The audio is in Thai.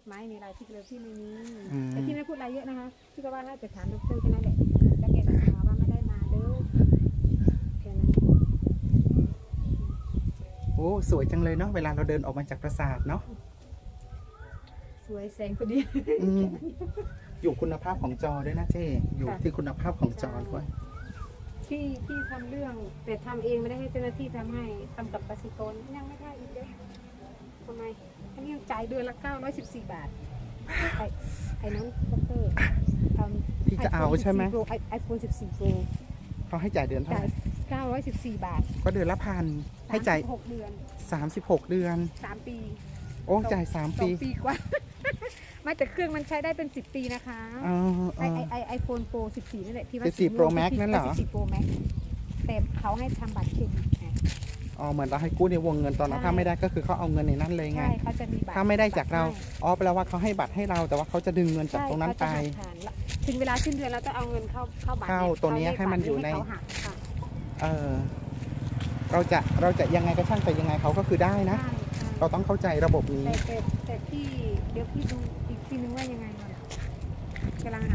ไม้มีรายที่เลยพี่ไม่มีแต่พี่ไม่พูดอะไรเยอะนะคะพี่ก็ว่าน่าจะถามดรแค่นั้นแหละแล้วแกก็ถามว่าไม่ได้มาเด้อแค่นั้นโอ้สวยจังเลยเนาะเวลาเราเดินออกมาจากปราสาทเนาะสวยแสงพอดีอยู่คุณภาพของจอด้วยนะเจ๊อยู่ที่คุณภาพของจอด้วยพี่ทำเรื่องแต่ทำเองไม่ได้ให้เจ้าหน้าที่ทำให้ทำกับกสิกรยังไม่ได้อีกเลยทำไมอันนี้จ่ายเดือนละ914 บาทไอ้นั้นดรพี่จะเอาใช่ไหม iPhone 14 Pro เขาให้จ่ายเดือนเท่าไหร่ 914 บาทก็เดือนละ1,000ให้จ่าย 6 เดือน 36 เดือน 3 ปีโอ้จ่าย3 ปี 2 ปีกว่าไม่แต่เครื่องมันใช้ได้เป็น10 ปีนะคะiPhone Pro 14นั่นแหละที่ว่า 14 Pro Max นั่นเหรอ 14 Pro Max แต่เขาให้ทำบัตรเครดิตอ๋อเหมือนเราให้กู้ในวงเงินตอนนั้นถ้าไม่ได้ก็คือเขาเอาเงินในนั้นเลยไงใช่เขาจะมีบัตรถ้าไม่ได้จากเราอ๋อแปลว่าเขาให้บัตรให้เราแต่ว่าเขาจะดึงเงินจากตรงนั้นไปถึงเวลาสิ้นเดือนเราจะเอาเงินเข้าบัตรเข้าตัวนี้ให้มันอยู่ในเราจะยังไงก็ช่างแต่ยังไงเขาก็คือได้นะเราต้องเข้าใจระบบนี้แต่พี่เดี๋ยวพี่ดูอีกทีนึงว่ายังไงกำลัง